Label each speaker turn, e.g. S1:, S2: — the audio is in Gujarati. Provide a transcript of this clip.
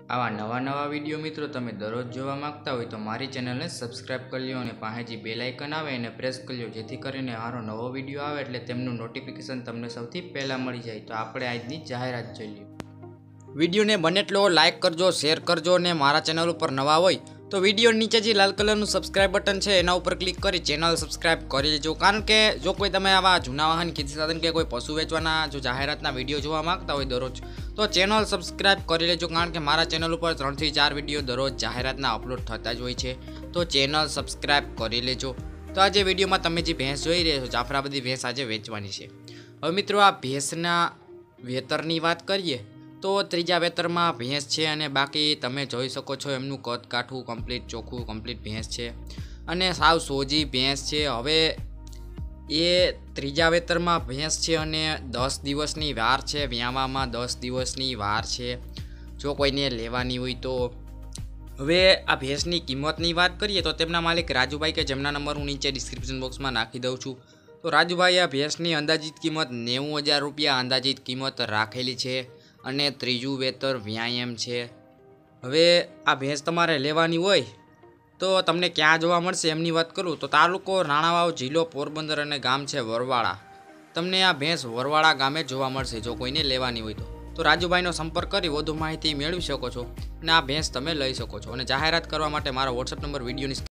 S1: આવા નવા વિડીયો મિત્રો તમે દરરોજ જોવા માંગતા હોય તો મારી ચેનલને સબસ્ક્રાઇબ કરી લો અને પાસે જે બેલ આઇકન આવે એને પ્રેસ કરી લો, જેથી કરીને મારો નવો વિડીયો આવે એટલે તેમનું નોટિફિકેશન તમને સૌથી પહેલાં મળી જાય। તો આપણે આજની જાહેરાત જોઈ લઈએ। વિડીયોને બને એટલો લાઇક કરજો, શેર કરજો અને મારા ચેનલ ઉપર નવા હોય તો વિડીયો નીચે જે લાલ કલરનું સબસ્ક્રાઇબ બટન છે એના ઉપર ક્લિક કરી ચેનલ સબસ્ક્રાઇબ કરી લેજો। કારણ કે જો કોઈ તમે આવા જૂના વાહન, ખેતી સાધન કે કોઈ પશુ વેચવાના જો જાહેરાતના વિડીયો જોવા માંગતા હોય દરરોજ તો ચેનલ સબસ્ક્રાઇબ કરી લેજો। કારણ કે મારા ચેનલ ઉપર 3 થી 4 વિડીયો દરરોજ જાહેરાતના અપલોડ થતા જ હોય છે, તો ચેનલ સબસ્ક્રાઇબ કરી લેજો। તો આજે વિડીયોમાં તમે જે ભેંસ જોઈ રહ્યા છો, જાફરાબાદી ભેંસ આજે વેચવાની છે। હવે મિત્રો આ ભેંસના વેતરની વાત કરીએ તો ત્રીજા વેતરમાં ભેંસ છે અને બાકી તમે જોઈ શકો છો એમનું કદ કાઠું કમ્પ્લીટ ચોખ્ખું કમ્પ્લીટ ભેંસ છે અને સાવ સોજી ભેંસ છે। હવે એ ત્રીજા વેતરમાં ભેંસ છે અને 10 દિવસની વાર છે, વ્યાવામાં 10 દિવસની વાર છે જો કોઈને લેવાની હોય તો। હવે આ ભેંસની કિંમતની વાત કરીએ તો તેમના માલિક રાજુભાઈ કે જેમના નંબર હું નીચે ડિસ્ક્રિપ્શન બોક્સમાં નાખી દઉં છું, તો રાજુભાઈ આ ભેંસની અંદાજિત કિંમત 90,000 રૂપિયા અંદાજિત કિંમત રાખેલી છે અને ત્રીજું વેતર વ્યાયામ છે। હવે આ ભેંસ તમારે લેવાની હોય તો તમને ક્યાં જોવા મળશે એમની વાત કરું તો તાલુકો રાણાવાવ, જિલ્લો પોરબંદર અને ગામ છે વરવાળા। તમને આ ભેંસ વરવાળા ગામે જોવા મળશે જો કોઈને લેવાની હોય તો રાજુભાઈનો સંપર્ક કરી વધુ માહિતી મેળવી શકો છો અને આ ભેંસ તમે લઈ શકો છો। અને જાહેરાત કરવા માટે મારો વોટ્સએપ નંબર વિડીયોની